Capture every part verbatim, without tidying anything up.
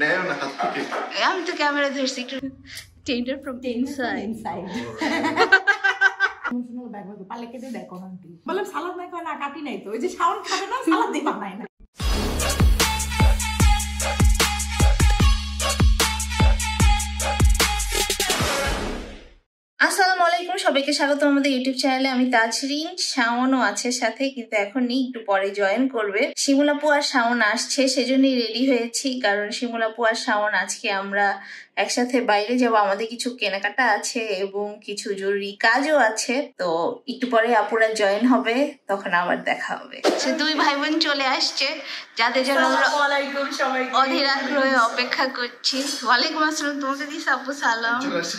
আমি তো ক্যামেরা ধরছি একটু টেন্ডার ফ্রম ইনসাইড ইনসাইড শুনো ব্যাগ ব্যাগ পালে কেটে দেখো আন্টি বললাম সালাদ নাই কয় না কাটি নাই তো ওই যে শাওন খাবে না সালাদ দিবা নাই না আসসালামু আলাইকুম সবাইকে স্বাগত আমাদের ইউটিউব চ্যানেলে। আমি তাজরিন, শাওনও আছে সাথে, কিন্তু এখন নেই, একটু পরে জয়েন করবে। শিমুলাপু আর শাওন আসছে, সেজন্যই রেডি হয়েছি, কারণ শিমুলাপু আর শাওন আজকে আমরা একসাথে বাইরে যাব। আমাদের কিছু কেনাকাটা আছে এবং কিছু জরুরি কাজও আছে, তো একটু পরে আপুরা জয়েন হবে, তখন আবার দেখা হবে। সে দুই ভাই বোন চলে আসছে, যাদের জন্য আমরা অধীর আগ্রহে অপেক্ষা করছি। ওয়ালাইকুম আসসালাম। তোমাকে দিস আপু সালাম।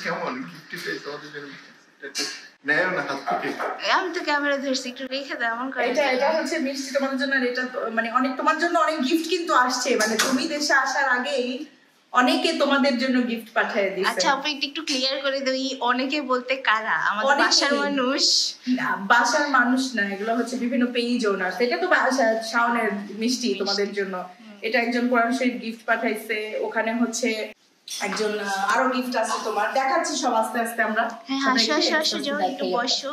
আমি তো ক্যামেরা ধরছি, একটু রেখে দাও। এমন করে এটা এটা হচ্ছে মিষ্টি তোমার জন্য, আর এটা মানে অনেক তোমার জন্য অনেক গিফট কিন্তু আসছে, মানে তুমি দেশে আসার আগেই অনেকে তোমাদের জন্য গিফট পাঠিয়ে দিয়েছে। আচ্ছা আপু একটু একটু ক্লিয়ার করে দাও, এই অনেকে বলতে কারা? আমাদের বাসার মানুষ? না, বাসার মানুষ না, এগুলো হচ্ছে বিভিন্ন পেজ ওনার। এটা তো বাসা শাওনের মিষ্টি তোমাদের জন্য। এটা একজন কোরআন শরীফ গিফট পাঠাইছে, ওখানে হচ্ছে একজন আরো গিফট আছে তোমার, দেখাচ্ছি সব আস্তে আস্তে আমরা। হ্যাঁ হাসো হাসো হাসো, যাও একটু বসো।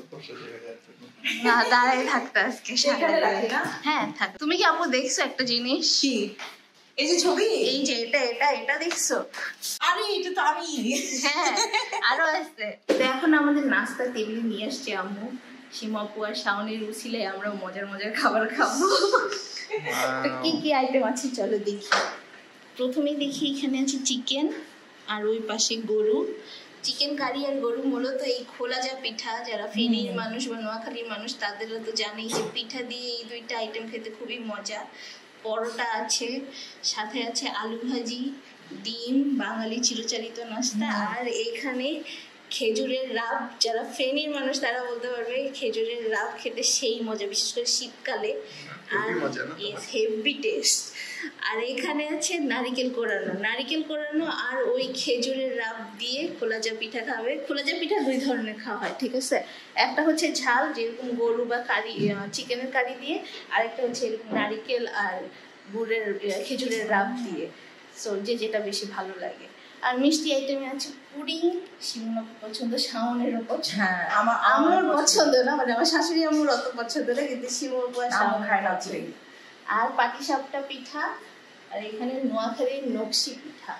না দাঁড়ায় থাকতে আজকে সেখানে রাখি না। হ্যাঁ থাক। তুমি কি আপু দেখছো একটা জিনিস? কি? এই যে ছবি, এই যে এটা এটা এটা দেখছো? আরে এটা তো আমি। হ্যাঁ আরো আছে। তো এখন আমাদের নাস্তা টেবিলে নিয়ে আসছে আম্মু। শিমাপু আর শাওনের উছিলে আমরা মজার মজার খাবার খাবো। তো কি কি আইটেম আছে চলো দেখি। প্রথমে দেখি এখানে আছে চিকেন, আর ওই পাশে গরু। চিকেন কারি আর গরু মূলত এই খোলা যা পিঠা, যারা ফেনীর মানুষ বা নোয়াখালীর মানুষ তাদেরও তো জানেই যে পিঠা দিয়ে এই দুইটা আইটেম খেতে খুবই মজা। পরোটা আছে, সাথে আছে আলু ভাজি, ডিম, বাঙালি চিরচারিত নাস্তা, আর এখানে খেজুরের রাব। যারা ফেনীর মানুষ তারা বলতে পারবে খেজুরের রাব খেতে সেই মজা, বিশেষ করে শীতকালে, আর হেভি টেস্ট। আর এখানে আছে নারিকেল কোরানো, নারিকেল কোরানো আর ওই খেজুরের রাব দিয়ে খোলাজা পিঠা খাবে। খোলাজা পিঠা দুই ধরনের খাওয়া হয়, ঠিক আছে? একটা হচ্ছে ঝাল, যেরকম গরু বা কারি চিকেনের কারি দিয়ে, আর একটা হচ্ছে এরকম নারিকেল আর গুড়ের খেজুরের রাব দিয়ে। সো যে যেটা বেশি ভালো লাগে। আর মিষ্টি আইটেমে আছে পুডিং, শিমুলার পছন্দ, শাওনেরও পছন্দ। হ্যাঁ আমার আমার পছন্দ না, মানে আমার শাশুড়ি আমার অত পছন্দ না, কিন্তু শিমুল শাওন খায় না। আর পাটিসাপটা পিঠা, আর এখানে নোয়াখালীর নকশি পিঠা।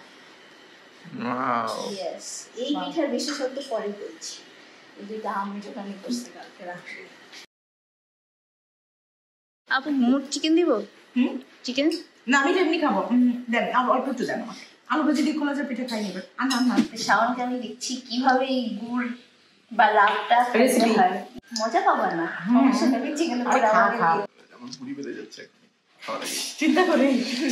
ইয়েস, এই পিঠার বিশেষত্ব পরে বলছি। এই দুইটা আমি যখন করছি কালকে রাখছি। আপু মোট চিকেন দিব? হুম চিকেন না, আমি এমনি খাবো। দেন অল্প একটু দেন আমাকে। আলু ভাজি দিয়ে খোলা যা পিঠা খাই নেবে। আনা আনা। শাওনকে আমি দেখছি কিভাবে এই গুড় বা রাবটা রেসিপি হয়, মজা পাবা না? সমস্যা নেই, চিকেন করে আমাকে দিও। যেমন পুরি বেঁধে যাচ্ছে চিন্তা করে।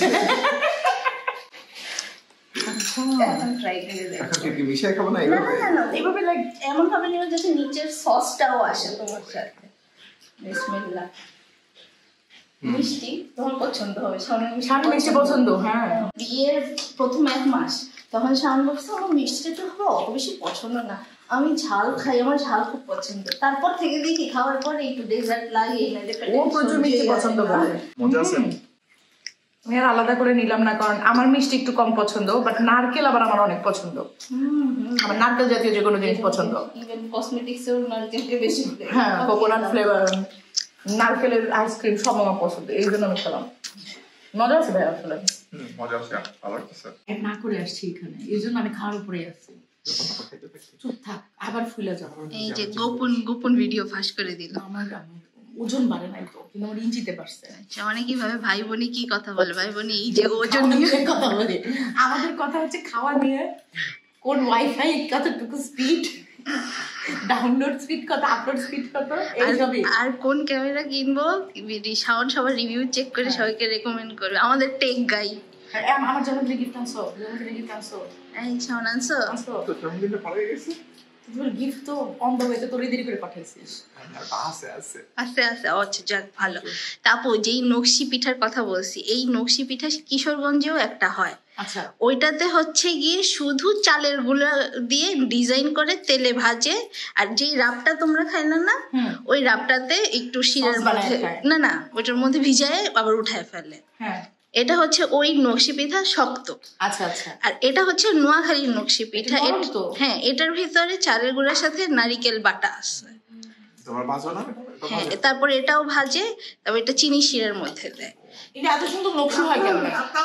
এখন ট্রাই করে দেখো। এখন কি মিশিয়ে খাবো না এইভাবে? না না, এইভাবে লাইক এমন ভাবে নিও যাতে নিচের সসটাও আসে তোমার সাথে। বিসমিল্লাহ। মিষ্টি তোমার পছন্দ হবে, শাওনের মিষ্টি পছন্দ। হ্যাঁ, বিয়ের প্রথম এক মাস তখন শাওন বলছে আমার মিষ্টিটা একটু হবে, অত বেশি পছন্দ না, আমি ঝাল খাই, আমার ঝাল খুব পছন্দ। তারপর থেকে দেখি খাওয়ার পরে একটু ডেজার্ট লাগে, ও প্রচুর মিষ্টি পছন্দ করে। মজা আছে। আমি আর আলাদা করে নিলাম না, কারণ আমার মিষ্টি একটু কম পছন্দ, বাট নারকেল আবার আমার অনেক পছন্দ। আমার নারকেল জাতীয় যে কোনো জিনিস পছন্দ। ইভেন কসমেটিক্সেও নারকেলকে বেশি। হ্যাঁ, কোকোনাট ফ্লেভার, নারকেলের আইসক্রিম সব আমার পছন্দ, এই জন্য আমি খেলাম। মজা আছে ভাই, আসলে মজা আছে, ভালো লাগছে। না করে আসছি এখানে, এই জন্য আমি খাওয়ার উপরে আসছি। চুপ থাক, আবার ফুলে যাবো। এই যে গোপন গোপন ভিডিও ফাঁস করে দিল। আমার ওজন বাড়ে নাই তো, কিন্তু আমার ইঞ্চিতে বাড়ছে। আচ্ছা, অনেকে ভাবে ভাই বোনে কি কথা বলে, ভাই বোনে এই যে ওজন নিয়ে কথা বলে। আমাদের কথা হচ্ছে খাওয়া নিয়ে, কোন ওয়াইফাই কতটুকু স্পিড, ডাউনলোড স্পিড কত, আপলোড স্পিড কত, এইসবই। আর কোন ক্যামেরা কিনবো, শাওন সবার রিভিউ চেক করে সবাইকে রেকমেন্ড করবে। আমাদের টেক গাই। আমার জন্মদিনে গিফট আনছো, জন্মদিনে গিফট আনছো। এই শাওন আনছো? আনছো তো জন্মদিনটা পরে গেছে। তোর গিফট তো অন দ্য ওয়ে, তো তোর দেরি করে পাঠাইছিস। আছে আছে আছে আছে। আচ্ছা যাক ভালো। তারপর যেই নকশি পিঠার কথা বলছি, এই নকশি পিঠা কিশোরগঞ্জেও একটা হয়। আচ্ছা, ওইটাতে হচ্ছে গিয়ে শুধু চালের গুঁড়া দিয়ে ডিজাইন করে তেলে ভাজে, আর যেই রাবটা তোমরা খাইলে না, ওই রাবটাতে একটু শিরার মধ্যে, না না ওইটার মধ্যে ভিজায় আবার উঠায় ফেলে। হ্যাঁ, এটা হচ্ছে ওই নকশি পিঠা শক্ত। আচ্ছা আচ্ছা। আর এটা হচ্ছে নোয়াখালীর নকশি পিঠা। হ্যাঁ, এটার ভিতরে চালের গুঁড়ার সাথে নারিকেল বাটা আছে। হ্যাঁ, তারপর এটাও ভাজে, তারপর এটা চিনি শিরার মধ্যে দেয়। এটা এত সুন্দর নকশি হয় কেন?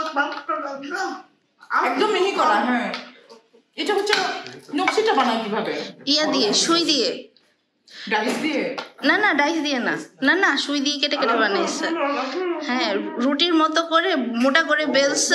একদম মিহি করা। হ্যাঁ, এটা হচ্ছে নকশিটা বানায় কিভাবে? ইয়া দিয়ে, সুই দিয়ে। ডাইস দিয়ে? না না, ডাইস দিয়ে না, না না, সুই দিয়ে কেটে কেটে বানাইছে। হ্যাঁ, রুটির মতো করে মোটা করে বেলছে।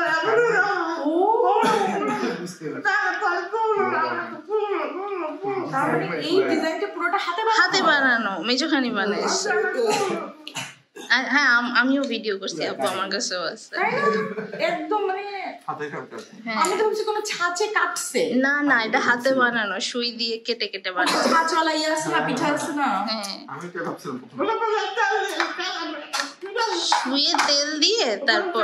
এই ডিজাইনটা পুরোটা হাতে হাতে বানানো, মেজোখানি বানাইছে। হ্যাঁ, আমিও ভিডিও করছি, আপু আমার কাছেও আছে। একদম মানে আমি তো ভাবছি কোনো ছাঁচে কাটছে। না না, এটা হাতে বানানো, সুই দিয়ে কেটে কেটে বানানো। ছাঁচওয়ালা ইয়ে আছে না, পিঠা আছে না? হ্যাঁ, আমি তো ভাবছিলাম সুইয়ে তেল দিয়ে তারপর।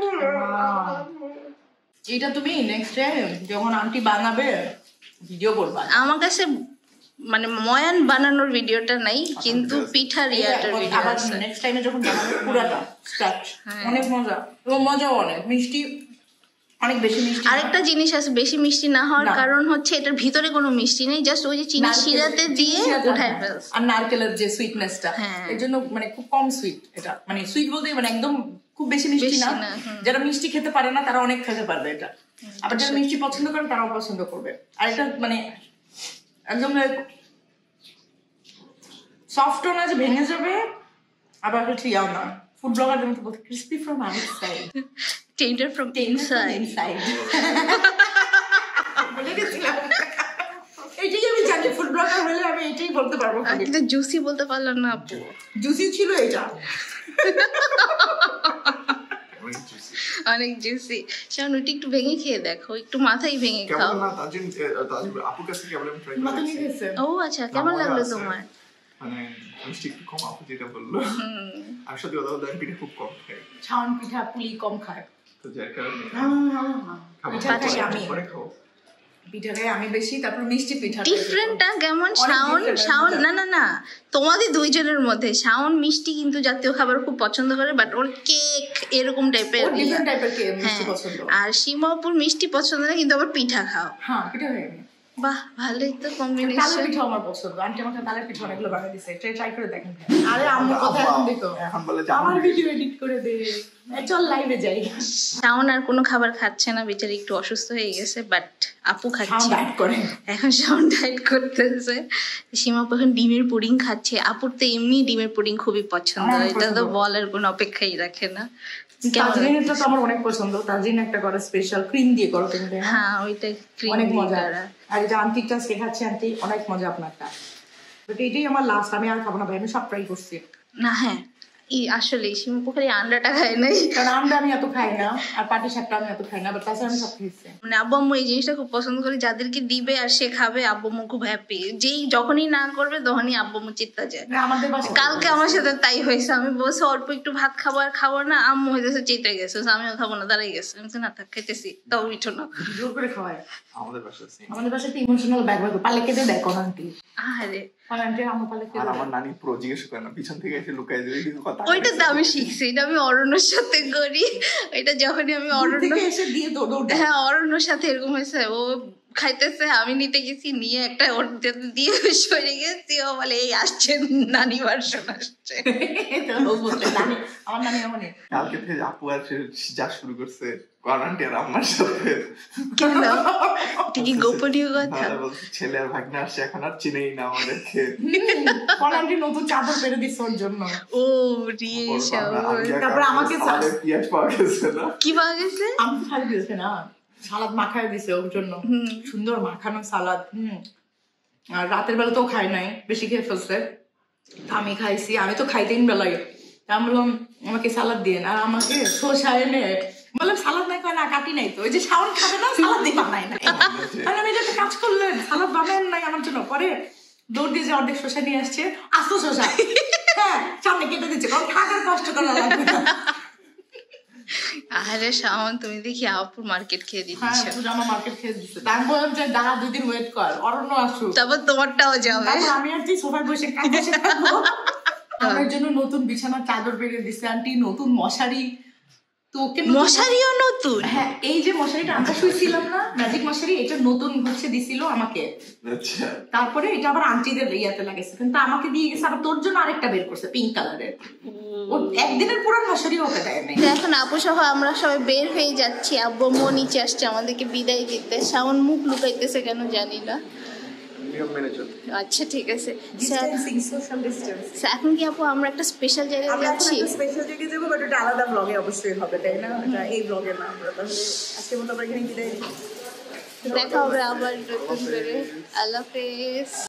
এটা তুমি নেক্সট টাইম যখন আন্টি বানাবে ভিডিও করবা। আমার কাছে মানে ময়ান বানানোর ভিডিওটা নাই, কিন্তু পিঠার ইয়াটার ভিডিও আছে। নেক্সট টাইমে যখন বানাবে পুরাটা স্টার্ট, অনেক মজা এবং মজাও অনেক মিষ্টি, অনেক বেশি মিষ্টি। আরেকটা জিনিস আছে, বেশি মিষ্টি না হওয়ার কারণ হচ্ছে এটার ভিতরে কোনো মিষ্টি নেই, জাস্ট ওই যে চিনি শিরাতে দিয়ে উঠায় ফেলছে। আর নারকেলের যে সুইটনেসটা, এর জন্য মানে খুব কম সুইট। এটা মানে সুইট বলতে মানে একদম খুব বেশি মিষ্টি না। যারা মিষ্টি খেতে পারে না তারা অনেক খেতে পারবে এটা, আবার যারা মিষ্টি পছন্দ করে তারাও পছন্দ করবে। আর এটা মানে একদম সফটও না যে ভেঙে যাবে, আবার একটু ইয়াও না, ফুড ব্লগারদের মতো বলতে crispy from outside, tender from inside. বলে গেছিলাম এইটাই আমি জানি, ফুড ব্লগার হলে আমি এটাই বলতে পারবো। কিন্তু জুসি বলতে পারলাম না আপু। জুসি ছিল এটা, অনেক জুসি। শাওন, ওইটা একটু ভেঙে খেয়ে দেখো, একটু মাথায় ভেঙে খাও। ও আচ্ছা, কেমন লাগলো তোমার? মানে মিষ্টি একটু কম, আপু যেটা বললো। আর সত্যি কথা বলতে আমি পিঠা খুব কম খাই। শাওন পিঠা পুলি কম খায়, তো যার কারণে পিঠা খাই আমি বেশি। তারপর মিষ্টি পিঠা ডিফারেন্টটা কেমন? শাওন শাওন না না না, তোমাদের দুইজনের মধ্যে শাওন মিষ্টি কিন্তু জাতীয় খাবার খুব পছন্দ করে, বাট ওর কেক এরকম টাইপের ডিফারেন্ট টাইপের কেক মিষ্টি পছন্দ। আর সীমাপুর মিষ্টি পছন্দ না, কিন্তু আবার পিঠা খাও। হ্যাঁ, পিঠা খাই। বাহ, ভালোই তো কম্বিনেশন। তালের পিঠা আমার পছন্দ, আন্টি আমাকে তালের পিঠা অনেকগুলো বানিয়ে দিয়েছে, এটা ট্রাই করে দেখেন। আরে আম্মু কথা এখন দেখো, এখন বলে আমার ভিডিও এডিট করে দে, চল লাইভে যাই। শাওন আর কোনো খাবার খাচ্ছে না, বেচারি একটু অসুস্থ হয়ে গেছে, বাট আপু খাচ্ছে। ডায়েট করে এখন শাওন ডায়েট করতেছে। সীমাপু এখন ডিমের পুডিং খাচ্ছে। আপুর তো এমনি ডিমের পুডিং খুবই পছন্দ, এটা তো বলার কোনো অপেক্ষাই রাখে না। তাজরিনটা তো আমার অনেক পছন্দ। তাজরিন একটা করে স্পেশাল ক্রিম দিয়ে করো তুমি। হ্যাঁ, ওইটা ক্রিম অনেক মজা। আর এটা আন্টিটা শেখাচ্ছে, আন্টি অনেক মজা আপনারটা। বাট এটাই আমার লাস্ট, আমি আর খাবো না ভাই, আমি সব ট্রাই করছি না। হ্যাঁ, ই আসলে সীমাপু খালি আন্ডাটা খায় নাই, কারণ আন্ডা আমি এত খাই না, আর পাটি শাকটা আমি এত খাই না, বাট তাছাড়া আমি সব খেয়েছি। মানে আব্বু আম্মু এই জিনিসটা খুব পছন্দ করে, যাদেরকে দিবে আর সে খাবে আব্বু আম্মু খুব হ্যাপি। যেই যখনই না করবে তখনই আব্বু আম্মু চিত্তা যায়। আমাদের বাসায় কালকে আমার সাথে তাই হয়েছে, আমি বলছি অল্প একটু ভাত খাবো আর খাবো না, আম্মু হইতেছে চিত্তে গেছে, আমিও খাবো না, দাঁড়াই গেছে। আমি না থাক, খাইতেছি, তাও মিঠো না, জোর করে খাওয়ায়। আমাদের বাসায় আমাদের বাসায় ইমোশনাল ব্যাগ ব্যাগ পালে কেটে দেয় কোন আন্টি। আরে আন্টি আম্মু পালে কেটে, আর আমার নানি পুরো জিজ্ঞেস করে না, পিছন থেকে এসে লুকায় দিয়ে কথা। ওইটা তো আমি শিখছি, এটা আমি অরণ্যর সাথে করি। এটা যখনই আমি অরণ্য এসে দিয়ে দৌড়, হ্যাঁ অরণ্যর সাথে এরকম হয়েছে, ও খাইতেছে, আমি নিতে গেছি, নিয়ে একটা ওর দিয়ে সরে গেছি, ও বলে এই আসছে নানি ভার্সন আসছে। আমার নানি এমনই, কালকে থেকে আপু আর যা শুরু করছে আন্টি আর আম্মার সাথে। কেন? কি গোপনীয় কথা? ছেলে আর ভাগ্নে আসছে, এখন আর চিনেই না আমাদেরকে। আন্টি নতুন চাদর পেরে দিচ্ছে ওর জন্য। ও রে শাওন, তারপর আমাকে পেঁয়াজ পাওয়া গেছে না। কি পাওয়া গেছে? আমি খালি দিয়েছে না, সালাদ মাখায় দিছে ওর জন্য, সুন্দর মাখানো সালাদ। হম আর রাতের বেলা তো খাই নাই, বেশি খেয়ে ফেলছে, আমি খাইছি। আমি তো খাই তিন বেলায়, আমি বললাম আমাকে সালাদ দিয়ে, আর আমাকে শসা এনে বললাম সালাদ নাই, না কাটি নাই তো, ওই যে শাওন খাবে না, সালাদ দিয়ে বানাই না। আমি এটা কাজ করলেন, সালাদ বানাই নাই আমার জন্য। পরে দৌড় দিয়ে যে অর্ধেক শসা নিয়ে আসছে, আস্ত শসা, হ্যাঁ সামনে কেটে দিচ্ছে, কারণ থাকার কষ্ট করা লাগবে না। আরে শাওন, তুমি দেখি আপুর মার্কেট খেয়ে দিচ্ছ। হ্যাঁ, পুরো আমার মার্কেট খেয়ে দিচ্ছে। তাই আমি বললাম যে দাঁড়া, দুই দিন ওয়েট কর, অরণ্য আসুক, তারপর তোমারটাও যাবে। আমি আর তুই সোফায় বসে বসে থাকবো। আমার জন্য নতুন বিছানার চাদর পেরে দিচ্ছে আন্টি, নতুন মশারি। তোকে মশারিও নতুন। হ্যাঁ, এই যে মশারিটা আমরা শুয়েছিলাম না, ম্যাজিক মশারি, এটা নতুন হচ্ছে দিছিল আমাকে। আচ্ছা, তারপরে এটা আবার আন্টিদের ইয়াতে লাগেছে, কিন্তু আমাকে দিয়ে গেছে আবার তোর জন্য আরেকটা বের করছে পিঙ্ক কালারের। ও একদিনের পুরান মশারি ওকে দেয় নাই। এখন আপু সহ আমরা সবাই বের হয়ে যাচ্ছি, আব্বু মো নিচে আসছে আমাদেরকে বিদায় দিতে। শাওন মুখ লুকাইতেছে কেন জানি না। নিয়ম মেনে চল। আচ্ছা ঠিক আছে। Distancing, social distance. এখন কি আপু আমরা একটা স্পেশাল জায়গায় আমরা এখন যাচ্ছি? একটা স্পেশাল জায়গায় যাবো, বাট এটা আলাদা ব্লগে অবশ্যই হবে, তাই না? এটা এই ব্লগে না। আমরা তাহলে আজকের মতো আমরা এখানে বিদায় নিই। দেখা হবে আবার নতুন করে। আল্লাহ হাফেজ।